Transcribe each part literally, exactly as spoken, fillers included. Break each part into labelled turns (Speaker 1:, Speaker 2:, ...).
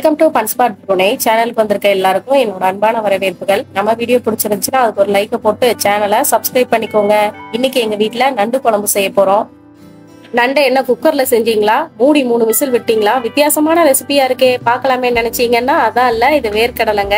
Speaker 1: Welcome to பன்ஸ்பாட் Pune சேனலுக்கு வந்திருக்க எல்லாருக்கும் என்னோட அன்பான வரவேற்புகள். நம்ம வீடியோ பிடிச்சிருந்துச்சுன்னா அதுக்கு ஒரு லைக்கை போட்டு சேனலை சப்ஸ்கிரைப் பண்ணிக்கோங்க. இன்னைக்கு எங்க வீட்டுல நண்டு குழம்பு செய்ய போறோம். நண்டை என்ன குக்கர்ல செஞ்சீங்களா, மூடி மூணு விசில் விட்டீங்களா? வித்தியாசமான ரெசிபியா இருக்கே, பார்க்கலாமே நினைச்சீங்கன்னா அதான் இல்ல, இது வேர்க்கடலைங்க.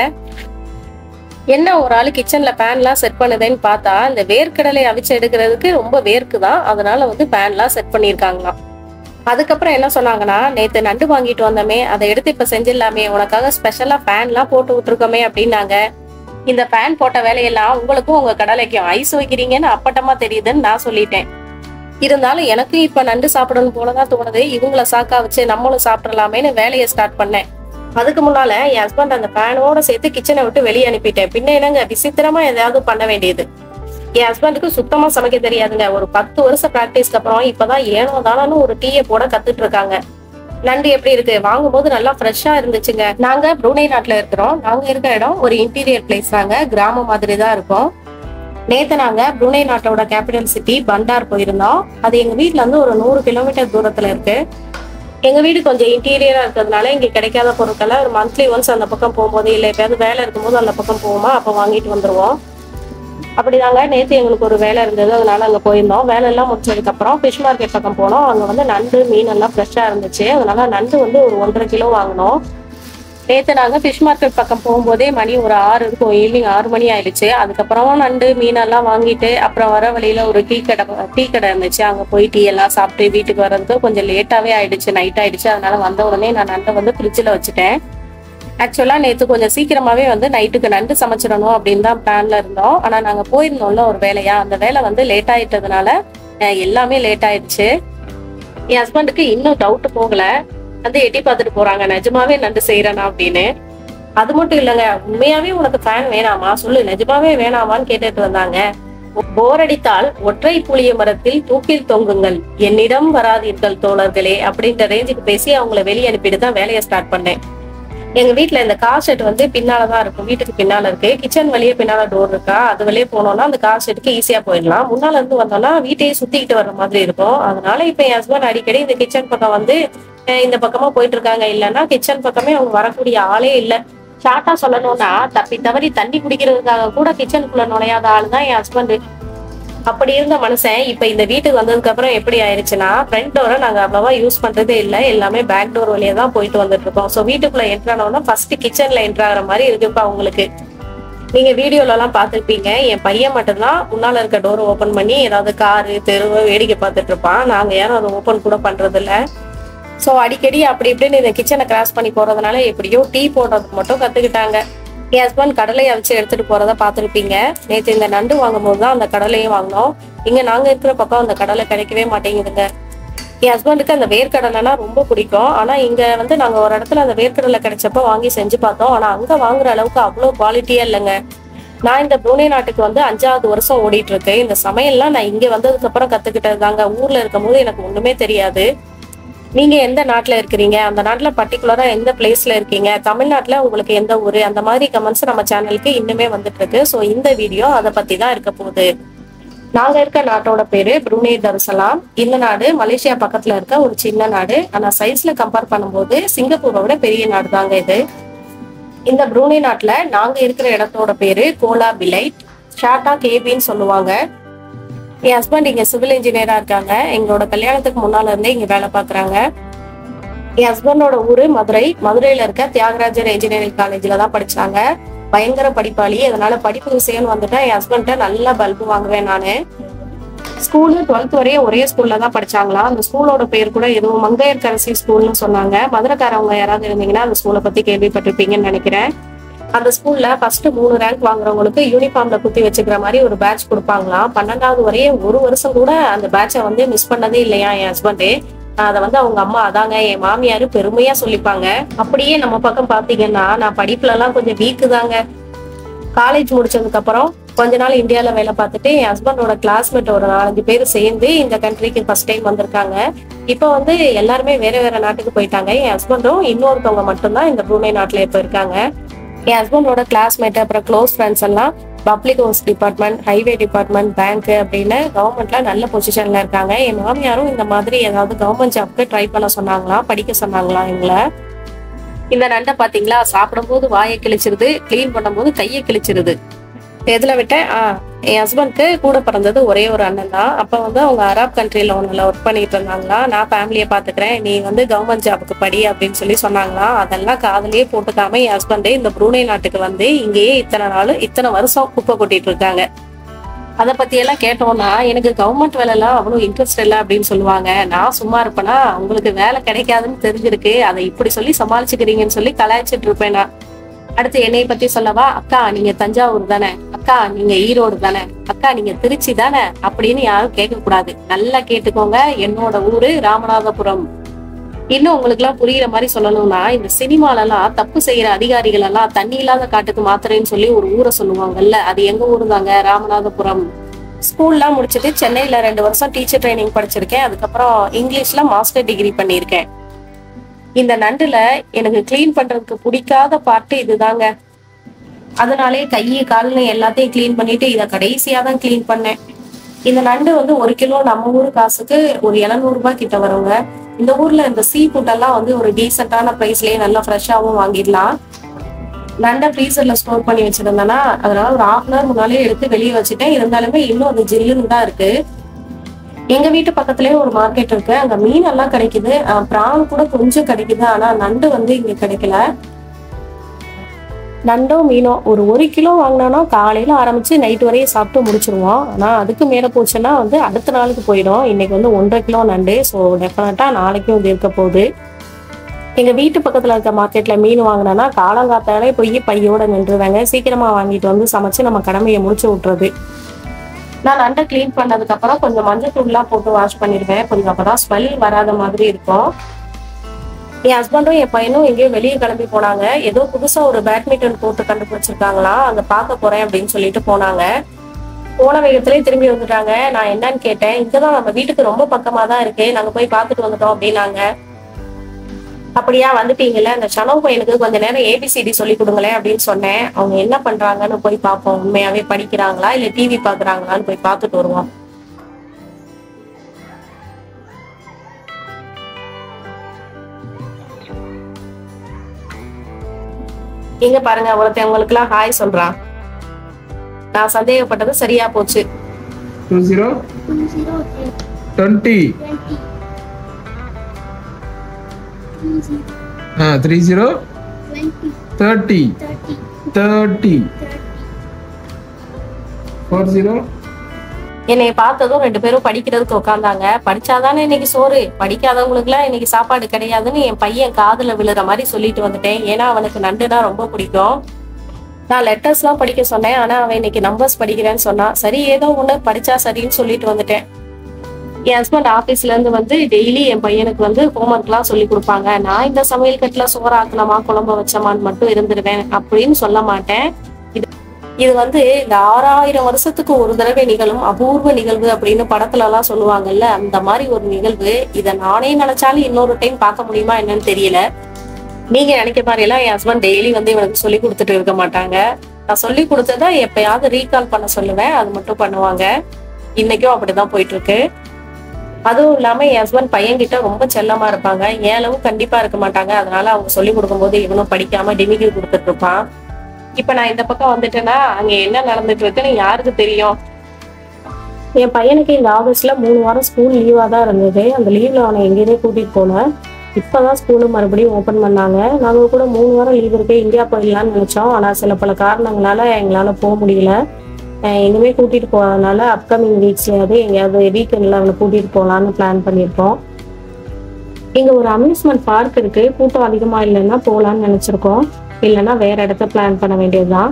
Speaker 1: என்ன ஒரு ஆளு கிச்சன்ல பேன்லாம் செட் பண்ணுதுன்னு பார்த்தா இந்த வேர்க்கடலை அவிச்சு எடுக்கிறதுக்கு ரொம்ப வேர்க்குதான், அதனால வந்து பேன்லாம் செட் பண்ணியிருக்காங்களாம். அதுக்கப்புறம் என்ன சொன்னாங்கன்னா, நேத்து நண்டு வாங்கிட்டு வந்தோமே அதை எடுத்து இப்ப செஞ்சிடலாமே, உனக்காக ஸ்பெஷலா பேன்லாம் போட்டு விட்டுருக்கோமே அப்படின்னாங்க. இந்த பேன் போட்ட வேலையெல்லாம் உங்களுக்கும் உங்க கடலைக்கும் ஐஸ் வைக்கிறீங்கன்னு அப்பட்டமா தெரியுதுன்னு நான் சொல்லிட்டேன். இருந்தாலும் எனக்கும் இப்ப நண்டு சாப்பிடணும் போலதான் தோணுது. இவங்கள சாக்கா வச்சு நம்மளும் சாப்பிடலாமேன்னு வேலையை ஸ்டார்ட் பண்ணேன். அதுக்கு முன்னால என் ஹஸ்பண்ட் அந்த பேனோட சேர்த்து கிச்சனை விட்டு வெளியே அனுப்பிட்டேன். பின்ன என்னங்க விசித்திரமா எதையாவது பண்ண வேண்டியது. என் ஹஸ்பண்டுக்கு சுத்தமா சமைக்க தெரியாதுங்க. ஒரு பத்து வருஷம் பிராக்டிஸ்க்கு அப்புறம் இப்பதான் ஏனோ தானு ஒரு டீயை போட கத்துட்டு இருக்காங்க. நண்டு எப்படி இருக்கு? வாங்கும் போது நல்லா ஃப்ரெஷ்ஷா இருந்துச்சுங்க. நாங்க புரூனே நாட்டுல இருக்கிறோம். நாங்க இருக்க இடம் ஒரு இன்டீரியர் பிளேஸ் தாங்க, கிராமம் மாதிரி தான் இருக்கும். நேத்து நாங்க புரூனே நாட்டோட கேபிட்டல் சிட்டி பண்டார் போயிருந்தோம். அது எங்க வீட்டுல இருந்து ஒரு நூறு கிலோமீட்டர் தூரத்துல இருக்கு. எங்க வீடு கொஞ்சம் இன்டீரியரா இருக்கிறதுனால இங்க கிடைக்காத பொருட்களை ஒரு மந்த்லி ஒன்ஸ் அந்த பக்கம் போகும்போது இல்லை எப்பயாவது வேலை இருக்கும்போது அந்த பக்கம் போவோமா, அப்ப வாங்கிட்டு வந்துருவோம். அப்படிதாங்க நேற்று எங்களுக்கு ஒரு வேலை இருந்தது, அதனால அங்கே போயிருந்தோம். வேலை எல்லாம் முடிச்சதுக்கு அப்புறம் ஃபிஷ் மார்க்கெட் பக்கம் போனோம். அங்கே வந்து நண்டு மீன் எல்லாம் ஃப்ரெஷ்ஷாக இருந்துச்சு. அதனால நண்டு வந்து ஒரு ஒன்றரை கிலோ வாங்கினோம். நேற்று நாங்கள் ஃபிஷ் மார்க்கெட் பக்கம் போகும்போதே மணி ஒரு ஆறு இருக்கும், ஈவினிங் ஆறு மணி ஆயிடுச்சு. அதுக்கப்புறம் நண்டு மீனெல்லாம் வாங்கிட்டு அப்புறம் வர வழியில ஒரு டீ கடை டீ கடை இருந்துச்சு. அங்கே போய் டீ எல்லாம் சாப்பிட்டு வீட்டுக்கு வர்றதுக்கு கொஞ்சம் லேட்டாகவே ஆயிடுச்சு, நைட் ஆயிடுச்சு. அதனால வந்த உடனே நான் நண்டை வந்து ஃப்ரிட்ஜில் வச்சுட்டேன். ஆக்சுவலா நேற்று கொஞ்சம் சீக்கிரமாவே வந்து நைட்டுக்கு நண்டு சமைச்சிடணும் அப்படின்னு தான் பிளான்ல இருந்தோம். ஆனா நாங்க போயிருந்தோம்ல ஒரு வேலையா, அந்த வேலை வந்து லேட் ஆயிட்டதுனால எல்லாமே லேட் ஆயிடுச்சு. என் ஹஸ்பண்டுக்கு இன்னும் டவுட் போகல, வந்து எட்டி பார்த்துட்டு போறாங்க நிஜமாவே நண்டு செய்யறேனா அப்படின்னு. அது மட்டும் இல்லைங்க, உண்மையாவே உனக்கு ஃபேன் வேணாமா சொல்லு, நிஜமாவே வேணாமான்னு கேட்டுட்டு வந்தாங்க. போர் அடித்தால் ஒற்றை புளிய மரத்தில் தூக்கில் தொங்குங்கள், என்னிடம் வராதீர்கள் தோழர்களே அப்படின்ற ரேஞ்சுக்கு பேசி அவங்கள வெளியே அனுப்பிட்டு தான் வேலையை ஸ்டார்ட் பண்ணேன். எங்க வீட்டுல இந்த கார் ஷெட் வந்து பின்னாலதான் இருக்கும், வீட்டுக்கு பின்னால இருக்கு. கிச்சன் வழியே பின்னால டோர் இருக்கா, அது வழியே போனோம்னா அந்த கார் ஷெட்டுக்கு ஈஸியா போயிடலாம். முன்னால இருந்து வந்தோம்னா வீட்டையே சுத்திக்கிட்டு வர்ற மாதிரி இருக்கும். அதனால இப்ப என் ஹஸ்பண்ட் அடிக்கடி இந்த கிச்சன் பக்கம் வந்து இந்த பக்கமா போயிட்டு இருக்காங்க. இல்லைன்னா கிச்சன் பக்கமே அவங்க வரக்கூடிய ஆளே இல்லை. ஷார்ட்டா சொல்லணும்னா தப்பி தவறி தண்ணி குடிக்கிறதுக்காக கூட கிச்சனுக்குள்ள நுழையாத ஆள் தான் என் ஹஸ்பண்ட். அப்படி இருந்த மனுஷன் இப்ப இந்த வீட்டுக்கு வந்ததுக்கு அப்புறம் எப்படி ஆயிடுச்சுன்னா, ஃப்ரண்ட் டோரை நாங்க அவ்வளவா யூஸ் பண்றதே இல்லை, எல்லாமே பேக் டோர் வழியா தான் போயிட்டு வந்துட்டு இருக்கோம். ஸோ வீட்டுக்குள்ள என்ட்ரு ஆனோம்னா ஃபர்ஸ்ட் கிச்சன்ல என்ட்ரு ஆகிற மாதிரி இருக்குப்பா உங்களுக்கு. நீங்க வீடியோல எல்லாம் பாத்துருப்பீங்க, என் பையன் மட்டும்தான் முன்னால இருக்க டோரை ஓபன் பண்ணி ஏதாவது காரு தெருவை வேடிக்கை பார்த்துட்டு இருப்பான். நாங்க யாரும் அதை ஓபன் கூட பண்றது இல்லை. ஸோ அடிக்கடி அப்படி இப்படின்னு இந்த கிச்சனை கிராஸ் பண்ணி போறதுனால எப்படியோ டீ போடுறதுக்கு மட்டும் கத்துக்கிட்டாங்க. என் ஹஸ்பண்ட் கடலையை அவிச்சு எடுத்துட்டு போறத பாத்துருப்பீங்க. நேற்று இந்த நண்டு வாங்கும் போதுதான் அந்த கடலையும் வாங்கினோம். இங்க நாங்க இருக்கிற பக்கம் அந்த கடலை கிடைக்கவே மாட்டேங்குதுங்க. என் ஹஸ்பண்டுக்கு அந்த வேர்க்கடலைனா ரொம்ப பிடிக்கும். ஆனா இங்க வந்து நாங்க ஒரு இடத்துல அந்த வேர்க்கடலை கிடைச்சப்ப வாங்கி செஞ்சு பார்த்தோம். ஆனா அங்க வாங்குற அளவுக்கு அவ்வளவு குவாலிட்டியா இல்லைங்க. நான் இந்த புரூனே நாட்டுக்கு வந்து அஞ்சாவது வருஷம் ஓடிட்டு இருக்கு. இந்த சமையல்லாம் நான் இங்க வந்ததுக்கு அப்புறம் கத்துக்கிட்டது தாங்க. ஊர்ல இருக்கும் போது எனக்கு ஒண்ணுமே தெரியாது. நீங்க எந்த நாட்டுல இருக்கிறீங்க, அந்த நாட்டுல பர்டிகுலரா எந்த பிளேஸ்ல இருக்கீங்க, தமிழ்நாட்டுல உங்களுக்கு எந்த ஊரு, அந்த மாதிரி கமெண்ட்ஸ் நம்ம சேனலுக்கு இன்னுமே வந்துட்டு இருக்கு. ஸோ இந்த வீடியோ அதை பத்தி தான் இருக்க போகுது. நாங்க இருக்க நாட்டோட பேரு புரூனே தருசலாம். இந்த நாடு மலேசியா பக்கத்துல இருக்க ஒரு சின்ன நாடு. ஆனா சைஸ்ல கம்பேர் பண்ணும்போது சிங்கப்பூரோட பெரிய நாடு தாங்க இது. இந்த புரூனே நாட்டுல நாங்க இருக்கிற இடத்தோட பேரு கோலா பிலைட், ஷார்ட்டா கேபின்னு சொல்லுவாங்க. என் ஹஸ்பண்ட் இங்க சிவில் இன்ஜினியரா இருக்காங்க. எங்களோட கல்யாணத்துக்கு முன்னால இருந்தே இங்க வேலை பாக்குறாங்க. என் ஹஸ்பண்டோட ஊரு மதுரை. மதுரையில இருக்க தியாகராஜர் இன்ஜினியரிங் காலேஜ்ல தான் படிச்சாங்க. பயங்கர படிப்பாளி. அதனால படிப்பு விஷயம் வந்துட்டா என் ஹஸ்பண்ட நல்லா பல்பு வாங்குவேன் நானு. ஸ்கூலு டுவெல்த் வரையும் ஒரே ஸ்கூல்ல தான் படிச்சாங்களா. அந்த ஸ்கூலோட பேர் கூட எதுவும் மங்கையர்கரசி ஸ்கூல்னு சொன்னாங்க. மதுரைக்காரவங்க யாராவது இருந்தீங்கன்னா அந்த ஸ்கூலை பத்தி கேள்விப்பட்டிருப்பீங்கன்னு நினைக்கிறேன். அந்த ஸ்கூல்ல ஃபர்ஸ்ட் மூணு ரேங்க் வாங்குறவங்களுக்கு யூனிஃபார்ம்ல குத்தி வச்சுக்கிற மாதிரி ஒரு பேட்ச் கொடுப்பாங்களாம். பன்னெண்டாவது வரையே ஒரு வருஷம் கூட அந்த பேட்சை வந்து மிஸ் பண்ணதே இல்லையா என் ஹஸ்பண்டே. அதை வந்து அவங்க அம்மா அதாங்க என் மாமியாரு பெருமையா சொல்லிப்பாங்க. அப்படியே நம்ம பக்கம் பாத்தீங்கன்னா நான் படிப்புல எல்லாம் கொஞ்சம் வீக்கு தாங்க. காலேஜ் முடிச்சதுக்கு அப்புறம் கொஞ்ச நாள் இந்தியாவில வேலை பார்த்துட்டு என் ஹஸ்பண்டோட கிளாஸ்மேட் ஒரு நாலஞ்சு பேர் சேர்ந்து இந்த கண்ட்ரிக்கு ஃபர்ஸ்ட் டைம் வந்திருக்காங்க. இப்போ வந்து எல்லாருமே வேற வேற நாட்டுக்கு போயிட்டாங்க. என் ஹஸ்பண்டும் இன்னொருத்தவங்க மட்டும்தான் இந்த புரூனே நாட்டுல இப்ப இருக்காங்க. என் ஹஸ்பண்டோட கிளாஸ்மேட் அப்புறம் க்ளோஸ் ஃப்ரெண்ட்ஸ் எல்லாம் public house department, highway department, bank அப்படின்னு கவர்மெண்ட்ல நல்ல பொசிஷன்ல இருக்காங்க. என் மாமியாரும் இந்த மாதிரி ஏதாவது கவர்மெண்ட் ஜாப்க்கு ட்ரை பண்ண சொன்னாங்களா, படிக்க சொன்னாங்களா எங்களை. இந்த நண்டை பாத்தீங்களா, சாப்பிடும் போது வாயை கிழிச்சிருது, கிளீன் பண்ணும் போது கையை கிழிச்சிருது. எதுல விட்டேன்? ஆஹ் என் ஹஸ்பண்ட்க்கு கூட பிறந்தது ஒரே ஒரு அண்ணன் தான். அப்ப வந்து அவங்க அரப் கண்ட்ரில ஒண்ணுல ஒர்க் பண்ணிட்டு இருந்தாங்களா. நான் ஃபேமிலியை பாத்துக்கிறேன், நீ வந்து கவர்மெண்ட் ஜாபுக்கு படி அப்படின்னு சொல்லி சொன்னாங்களா. அதெல்லாம் காதலியே போட்டுக்காம என் ஹஸ்பண்டே இந்த புரூனே நாட்டுக்கு வந்து இங்கேயே இத்தனை நாள் இத்தனை வருஷம் குப்பை கொட்டிட்டு இருக்காங்க. அதை பத்தி எல்லாம் கேட்டோம்னா எனக்கு கவர்மெண்ட் வேலை எல்லாம் அவ்வளவு இன்ட்ரெஸ்ட் இல்லை அப்படின்னு சொல்லுவாங்க. நான் சும்மா இருப்பேனா, உங்களுக்கு வேலை கிடைக்காதுன்னு தெரிஞ்சிருக்கு, அதை இப்படி சொல்லி சமாளிச்சுக்கிறீங்கன்னு சொல்லி கலாய்ச்சிட்டு இருப்பேன் நான். அடுத்து என்னைய பத்தி சொல்லவா, அக்கா நீங்க தஞ்சாவூர் தானே, அக்கா நீங்க ஈரோடு தானே, அக்கா நீங்க திருச்சி தானே அப்படின்னு யாரும் கேட்க கூடாது. நல்லா கேட்டுக்கோங்க, என்னோட ஊரு ராமநாதபுரம். இன்னும் உங்களுக்கு எல்லாம் புரியுற மாதிரி சொல்லணும்னா, இந்த சினிமால எல்லாம் தப்பு செய்யற அதிகாரிகள் எல்லாம் தண்ணி இல்லாத காட்டுக்கு மாத்திரன்னு சொல்லி ஒரு ஊரை சொல்லுவாங்கல்ல, அது எங்க ஊரு தாங்க, ராமநாதபுரம். ஸ்கூல்லாம் முடிச்சுட்டு சென்னையில ரெண்டு வருஷம் டீச்சர் ட்ரைனிங் படிச்சிருக்கேன். அதுக்கப்புறம் இங்கிலீஷ்ல மாஸ்டர் டிகிரி பண்ணியிருக்கேன். இந்த நண்டுல எனக்கு கிளீன் பண்றதுக்கு பிடிக்காத பார்ட்டு இதுதாங்க. அதனாலே கையை கால்னு எல்லாத்தையும் கிளீன் பண்ணிட்டு இதை கடைசியா தான் கிளீன் பண்ணேன். இந்த நண்டு வந்து ஒரு கிலோ நம்ம ஊர் காசுக்கு ஒரு எழுநூறு ரூபாய் கிட்ட வருங்க. இந்த ஊர்ல இந்த சீ ஃபுட் எல்லாம் வந்து ஒரு டீசென்டான பிரைஸ்லயே நல்லா ஃப்ரெஷ்ஷாவும் வாங்கிடலாம். நண்டை ஃப்ரீசர்ல ஸ்டோர் பண்ணி வச்சிருந்தேன்னா அதனால ஒரு ஹாஃப் அன் ஹவர் முன்னாலே எடுத்து வெளியே வச்சுட்டேன். இருந்தாலுமே இன்னும் அது ஜில்லுன்னு தான் இருக்கு. எங்க வீட்டு பக்கத்துலயே ஒரு மார்க்கெட் இருக்கு, அங்க மீன் எல்லாம் கிடைக்குது, பிரான் கூட கொஞ்சம் கிடைக்குது. ஆனா நண்டு வந்து இங்க கிடைக்கல. நண்டோ மீனோ ஒரு ஒரு கிலோ வாங்கினோம்னா காலையில ஆரம்பிச்சு நைட் வரையும் சாப்பிட்டு முடிச்சிருவோம். ஆனா அதுக்கு மேல போச்சுன்னா வந்து அடுத்த நாளுக்கு போயிடும். இன்னைக்கு வந்து ஒன்றரை கிலோ நண்டு, ஸோ டெஃபினட்டா நாளைக்கும் இது இருக்க போகுது. எங்க வீட்டு பக்கத்துல இருக்க மார்க்கெட்ல மீன் வாங்கினோன்னா காலங்காத்தாலே போய் பையோட நின்றுவாங்க. சீக்கிரமா வாங்கிட்டு வந்து சமைச்சு நம்ம கடமையை முடிச்சு விட்டுறது. நான் நண்டை கிளீன் பண்ணதுக்கு அப்புறம் கொஞ்சம் மஞ்சள் தூள்லாம் போட்டு வாஷ் பண்ணிடுவேன். கொஞ்சம் அப்பதான் ஸ்மெல் வராத மாதிரி இருக்கும். என் ஹஸ்பண்டும் என் பையனும் எங்கேயோ வெளியே கிளம்பி போனாங்க. ஏதோ புதுசா ஒரு பேட்மிண்டன் கோர்ட்டு கண்டுபிடிச்சிருக்காங்களா, அங்க பார்க்க போறேன் அப்படின்னு சொல்லிட்டு போனாங்க. போன வேகத்திலே திரும்பி வந்துட்டாங்க. நான் என்னன்னு கேட்டேன், இங்கதான் நம்ம வீட்டுக்கு ரொம்ப பக்கமா தான் இருக்கு, நாங்க போய் பார்த்துட்டு வந்துட்டோம் அப்படின்னாங்க. அப்படியா வந்துட்டீங்கல்ல, அந்த சனவு பையனுக்கு கொஞ்ச நேரம் ஏபிசிடி சொல்லி கொடுங்களேன் அப்படின்னு சொன்னேன். அவங்க என்ன பண்றாங்கன்னு போய் பார்ப்போம். உண்மையாவே படிக்கிறாங்களா இல்ல டிவி பாக்குறாங்களான்னு போய் பார்த்துட்டு வருவோம். இங்க பாருங்க, ஒருத்தவங்களுக்கு எல்லாம் ஹாய் சொல்றான். நான் சந்தேகப்பட்டது சரியா போச்சு.
Speaker 2: Ah, three zero thirty thirty four zero.
Speaker 1: என்னைய பார்த்ததும் ரெண்டு பேரும் படிக்கிறதுக்கு உட்காந்தாங்க. படிச்சாதானே இன்னைக்கு சோறு, படிக்காதவங்களுக்கு எல்லாம் இன்னைக்கு சாப்பாடு கிடையாதுன்னு என் பையன் காதுல விழுற மாதிரி சொல்லிட்டு வந்துட்டேன். ஏன்னா அவனுக்கு நண்டுனா ரொம்ப பிடிக்கும். நான் லெட்டர்ஸ் எல்லாம் படிக்க சொன்னேன், ஆனா அவன் இன்னைக்கு நம்பர்ஸ் படிக்கிறேன்னு சொன்னான். சரி ஏதோ ஒண்ணு படிச்சா சரின்னு சொல்லிட்டு வந்துட்டேன். என் ஹஸ்பண்ட் ஆபீஸ்ல இருந்து வந்து டெய்லி என் பையனுக்கு வந்து ஹோம்ஒர்க் எல்லாம் சொல்லி கொடுப்பாங்க. நான் இந்த சமையல் கட்டுல சோறு ஆக்கணுமா குழம்பு வச்சமான்னு மட்டும் இருந்துருவேன் அப்படின்னு சொல்ல மாட்டேன். இது இது வந்து இந்த ஆறாயிரம் வருஷத்துக்கு ஒரு தடவை நிகழும் அபூர்வ நிகழ்வு அப்படின்னு படத்துல எல்லாம் சொல்லுவாங்கல்ல, அந்த மாதிரி ஒரு நிகழ்வு. இதை நானே நினைச்சாலும் இன்னொரு டைம் பார்க்க முடியுமா என்னன்னு தெரியல. நீங்க நினைக்க மாதிரி எல்லாம் என் ஹஸ்பண்ட் டெய்லி வந்து இவனுக்கு சொல்லி கொடுத்துட்டு இருக்க மாட்டாங்க. நான் சொல்லி கொடுத்ததை எப்பயாவது ரீகால் பண்ண சொல்லுவேன், அது மட்டும் பண்ணுவாங்க. இன்னைக்கும் அப்படிதான் போயிட்டு இருக்கு. அதுவும் இல்லாம என் ஹஸ்பண்ட் பையன்கிட்ட ரொம்ப செல்லமா இருப்பாங்க. ஏன் அளவு கண்டிப்பா இருக்க மாட்டாங்க. அதனால அவங்க சொல்லி கொடுக்கும் போது இவனும் படிக்காம டிமிக்கி கொடுத்துட்டு இருப்பான். இப்ப நான் இந்த பக்கம் வந்துட்டேன்னா அங்க என்ன நடந்துட்டு இருக்குன்னு யாருக்கு தெரியும். என் பையனுக்கு இந்த ஆகஸ்ட்ல மூணு வாரம் ஸ்கூல் லீவா தான் இருந்தது. அந்த லீவ்ல அவனை எங்கேயுமே கூட்டிட்டு போனேன். இப்பதான் ஸ்கூலு மறுபடியும் ஓபன் பண்ணாங்க. நாங்க கூட மூணு வாரம் லீவ் இருக்கு இந்தியா போயிடலாம்னு நினைச்சோம். ஆனா சில பல காரணங்களால எங்களால போக முடியல. இனிமே கூட்டிட்டு போறதுனால அப்கமிங் வீக்ஸ்லயாவது எங்கேயாவது வீக்கெண்ட்ல அவனை கூட்டிட்டு போகலான்னு பிளான் பண்ணியிருக்கோம். இங்க ஒரு அம்யூஸ்மெண்ட் பார்க் இருக்கு, கூட்டம் அதிகமா இல்லைன்னா போகலான்னு நினைச்சிருக்கோம். இல்லைன்னா வேற இடத்த பிளான் பண்ண வேண்டியதுதான்.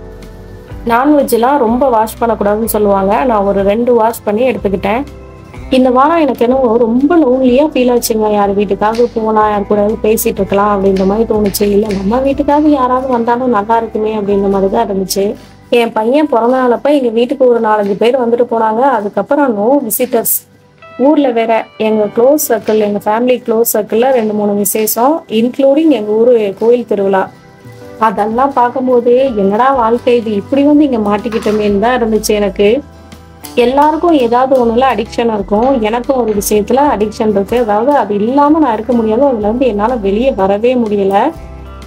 Speaker 1: நான்வெஜ் எல்லாம் ரொம்ப வாஷ் பண்ணக்கூடாதுன்னு சொல்லுவாங்க. நான் ஒரு ரெண்டு வாஷ் பண்ணி எடுத்துக்கிட்டேன். இந்த வாரம் எனக்கு என்னவோ ரொம்ப லோன்லியா ஃபீல் ஆச்சுங்க. யார் வீட்டுக்காவது போனா யார் கூட பேசிட்டு இருக்கலாம் அப்படின்ற மாதிரி தோணுச்சு. இல்லை நம்ம வீட்டுக்காவது யாராவது வந்தாலும் நல்லா இருக்குமே அப்படின்ற மாதிரி தான் இருந்துச்சு. என் பையன் பிறந்த நாளப்ப எங்க வீட்டுக்கு ஒரு நாலஞ்சு பேர் வந்துட்டு போனாங்க. அதுக்கப்புறம் நோ விசிட்டர்ஸ். ஊர்ல வேற எங்க க்ளோஸ் சர்க்கிள், எங்க ஃபேமிலி க்ளோஸ் சர்க்கிள்ல ரெண்டு மூணு விசேஷம், இன்க்ளூடிங் எங்க ஊரு கோயில் திருவிழா. அதெல்லாம் பார்க்கும்போது என்னடா வாழ்க்கை இது, இப்படி வந்து இங்க மாட்டிக்கிட்டோமேன்னு தான் இருந்துச்சு எனக்கு. எல்லாருக்கும் ஏதாவது ஒண்ணுல அடிக்ஷன் இருக்கும். எனக்கும் ஒரு விஷயத்துல அடிக்ஷன் இருக்கு. அதாவது அது இல்லாம நான் இருக்க முடியாது. அதுல இருந்து என்னால வெளியே வரவே முடியல.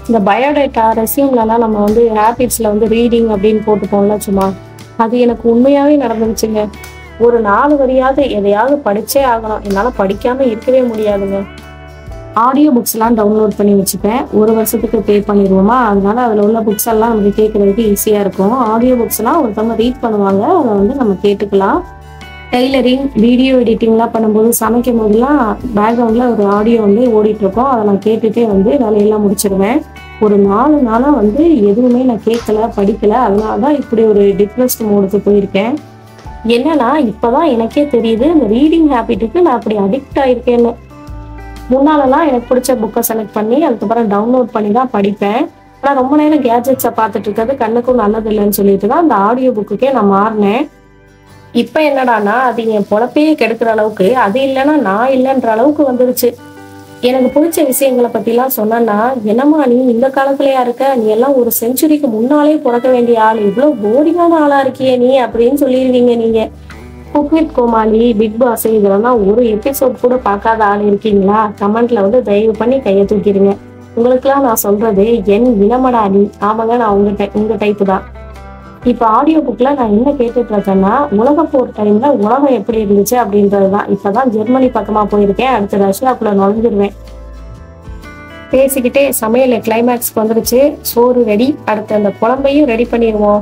Speaker 1: இந்த பயோடேட்டா ரெசியூம்லலாம் நம்ம வந்து ஹேபிட்ஸில் வந்து ரீடிங் அப்படின்னு போட்டுப்போம்ல சும்மா, அது எனக்கு உண்மையாகவே நடந்துருச்சுங்க. ஒரு நாலு வரியாவது எதையாவது படித்தே ஆகணும், என்னால் படிக்காமல் இருக்கவே முடியாதுங்க. ஆடியோ புக்ஸ்லாம் டவுன்லோட் பண்ணி வச்சுப்பேன். ஒரு வருஷத்துக்கு பே பண்ணிடுவோமா, அதனால அதில் உள்ள புக்ஸ் எல்லாம் நமக்கு கேட்குறதுக்கு ஈஸியாக இருக்கும். ஆடியோ புக்ஸ்லாம் ஒருத்தவங்க ரீட் பண்ணுவாங்க, அதை வந்து நம்ம கேட்டுக்கலாம். டெய்லரிங், வீடியோ எடிட்டிங்லாம் பண்ணும்போது சமைக்கும் போதெல்லாம் பேக்ரவுண்டில் ஒரு ஆடியோ வந்து ஓடிட்டுருக்கோம், அதை நான் கேட்டுகிட்டே வந்து வேலையெல்லாம் முடிச்சிடுவேன். ஒரு நாலு நாளாக வந்து எதுவுமே நான் கேட்கல, படிக்கலை. அதனால தான் இப்படி ஒரு டிப்ரெஸ்ட் மோடுக்கு போயிருக்கேன். என்னன்னா இப்போ தான் எனக்கே தெரியுது இந்த ரீடிங் ஹேபிட்டுக்கு நான் அப்படி அடிக்ட் ஆகிருக்கேன்னு. முன்னாலலாம் எனக்கு பிடிச்ச புக்கை செலக்ட் பண்ணி அதுக்கப்புறம் டவுன்லோட் பண்ணி தான் படிப்பேன். ஆனால் ரொம்ப நேரம் கேஜெட்ஸை பார்த்துட்டு இருக்கிறது கண்ணுக்கும் நல்லது இல்லைன்னு சொல்லிட்டு தான் அந்த ஆடியோ புக்குக்கே நான் மாறினேன். இப்போ என்னடானா அது என் பொழப்பையே கெடுக்கிற அளவுக்கு, அது இல்லைன்னா நான் இல்லைன்ற அளவுக்கு வந்துருச்சு. எனக்கு பிடிச்ச விஷயங்களை பற்றிலாம் சொன்னேன்னா, என்னம்மா நீ இந்த காலத்துலையா இருக்க, நீ எல்லாம் ஒரு செஞ்சுரிக்கு முன்னாலே பிறக்க வேண்டிய ஆள், இவ்வளோ போரிங்கான ஆளாக இருக்கியே நீ அப்படின்னு சொல்லிடுவீங்க நீங்கள். Cook with Comali, Bigg Boss இதெல்லாம் ஒரு எபிசோட் கூட பார்க்காத ஆள் இருக்கீங்களா? கமெண்ட்ல வந்து தயவு பண்ணி கையை தூக்கிடுங்க. உங்களுக்குலாம் நான் சொல்றது என் இனமடா நீ. ஆமாங்க, நான் உங்க டை உங்க டைப்பு தான். இப்போ ஆடியோ புக்கில் நான் என்ன கேட்டுட்டு இருக்கேன்னா, உலக போர் டைம்ல உலகம் எப்படி இருந்துச்சு அப்படின்றது தான். இப்போதான் ஜெர்மனி பக்கமாக போயிருக்கேன், அடுத்த ரஷ்யாக்குள்ள நுழைஞ்சிருவேன். பேசிக்கிட்டே சமையல் கிளைமேக்ஸ்க்கு வந்துருச்சு. சோறு ரெடி, அடுத்து அந்த குழம்பையும் ரெடி பண்ணிடுவோம்.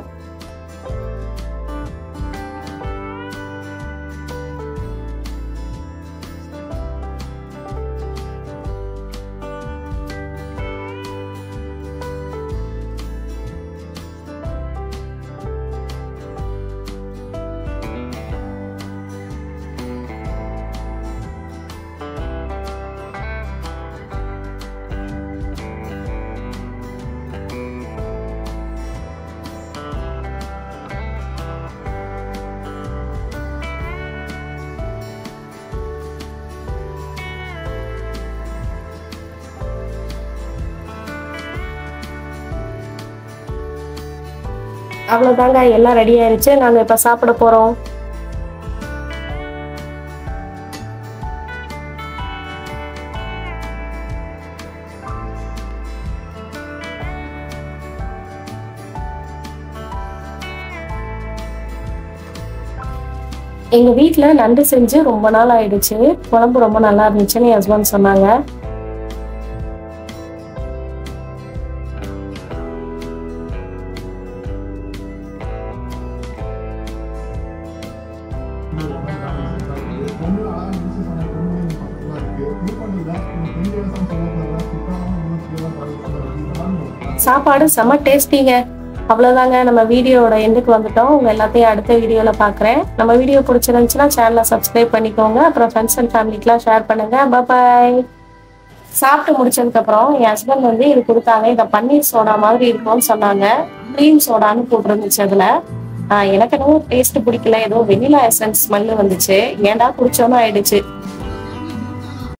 Speaker 1: அவ்வளோதாங்க, எல்லாம் ரெடி ஆயிடுச்சு. நாங்கள் இப்போ சாப்பிட போகிறோம். எங்கள் வீட்டில் நண்டு செஞ்சு ரொம்ப நாள் ஆயிடுச்சு. குழம்பு ரொம்ப நல்லா இருந்துச்சுன்னு என் ஹஸ்பண்ட் சொன்னாங்க. சாப்பாடு செம்ம டேஸ்டிங்க. அவ்வளோதாங்க, நம்ம வீடியோட எண்டுக்கு வந்துட்டோம். உங்கள் எல்லாத்தையும் அடுத்த வீடியோவில் பார்க்குறேன். நம்ம வீடியோ பிடிச்சிருந்துச்சுன்னா சேனலை சப்ஸ்கிரைப் பண்ணிக்கோங்க. அப்புறம் ஃப்ரெண்ட்ஸ் அண்ட் ஃபேமிலிக்கெலாம் ஷேர் பண்ணுங்கள். பாய். சாப்பிட்டு முடிச்சதுக்கப்புறம் என் ஹஸ்பண்ட் வந்து இது கொடுத்தாங்க. இதை பன்னீர் சோடா மாதிரி இருக்கும்னு சொன்னாங்க. க்ரீம் சோடான்னு போட்டிருந்துச்சு அதில். எனக்கு என்னவோ டேஸ்ட் பிடிக்கல, ஏதோ வெனிலா எசன்ஸ் ஸ்மெல்லு வந்துச்சு. ஏன்டா குடிச்சோன்னு ஆயிடுச்சு.